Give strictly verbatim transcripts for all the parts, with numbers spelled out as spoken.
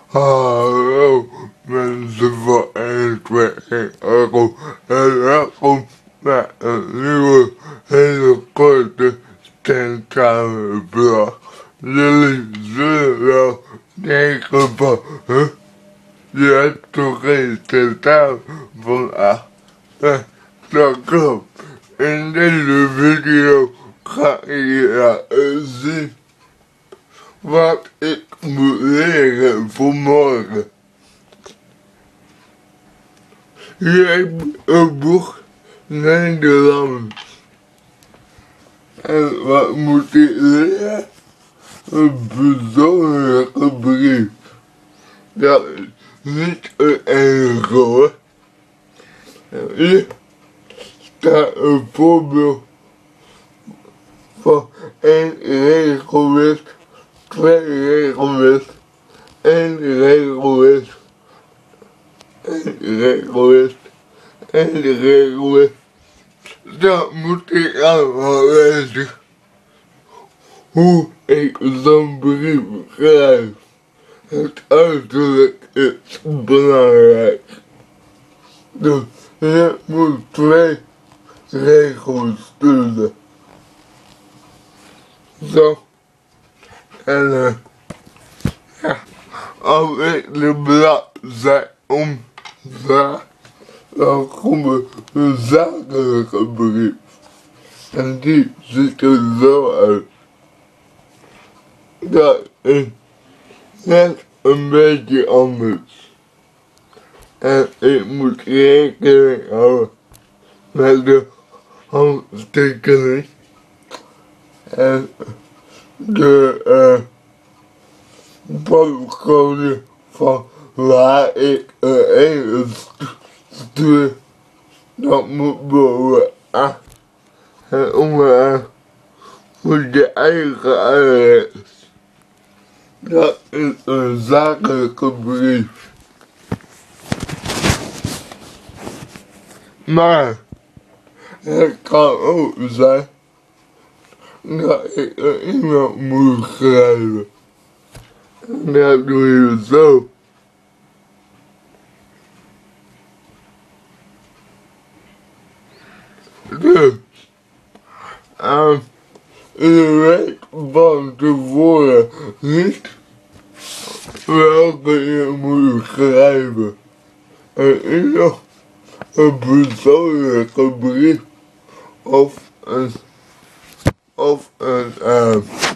Hallo mensen van één twee één Euro en welkom bij een nieuwe hele korte tentamenvlog. Jullie zullen wel denken van, huh? Je hebt toch geen tentamen vandaag? Ja, dat klopt. In deze video ga ik je laten zien wat ik moet leren voor morgen. Hier heb ik een boek Nederlands. En wat moet ik leren? Een persoonlijke brief. Dat is niet een enige hoor. Hier staat een voorbeeld van één regelwet, twee regelwet, één regelwet, één regelwet, één regelwet. Dat moet ik allemaal lezen. Hoe ik zo'n brief schrijf. Het uiterlijk is belangrijk. Dus je moet twee regels sturen. Zo. En uh, ja, als ik de bladzij omdraai, dan komt een zakelijke brief. En die ziet er zo uit. Dat is net een beetje anders. En ik moet rekening houden met de handtekening en de uh, postcode van waar ik een ene stuur. Dat moet bovenaan. En onderaan moet je eigen adres. Dat is een zakelijke brief. Maar het kan ook zijn dat ik er iemand moet schrijven. En dat doe je zo. Dus, um, je weet van tevoren niet welke je moet schrijven. En is nog een persoonlijke brief of een of een uh,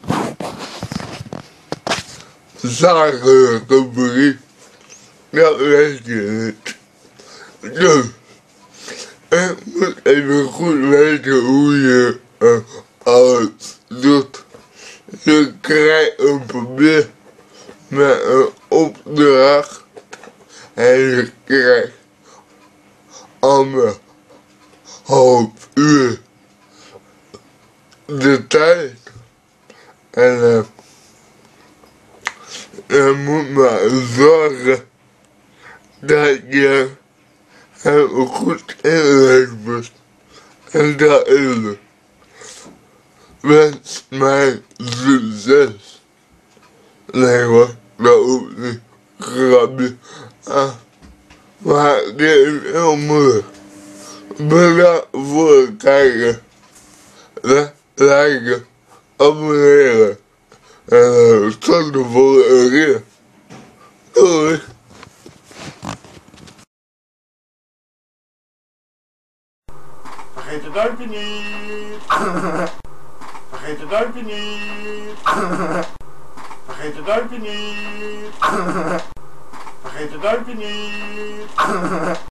zakelijke brief. Dat weet je niet. Dus ik moet even goed weten hoe je uh, alles doet. Je krijgt een papier met een opdracht en je krijgt anderhalf uur de tijd. En uh, je moet maar zorgen dat je het goed inlevert. En dat is het. Wens mij succes. Nee hoor, dat hoeft niet. Grapje. Ah, maar dit is heel moeilijk. Bedankt voor het kijken. Liken, abonneren. En uh, tot de volgende keer. Doei. Vergeet het duimpje niet. Vergeet het duimpje niet. Vergeet het duimpje niet. Vergeet het duimpje niet.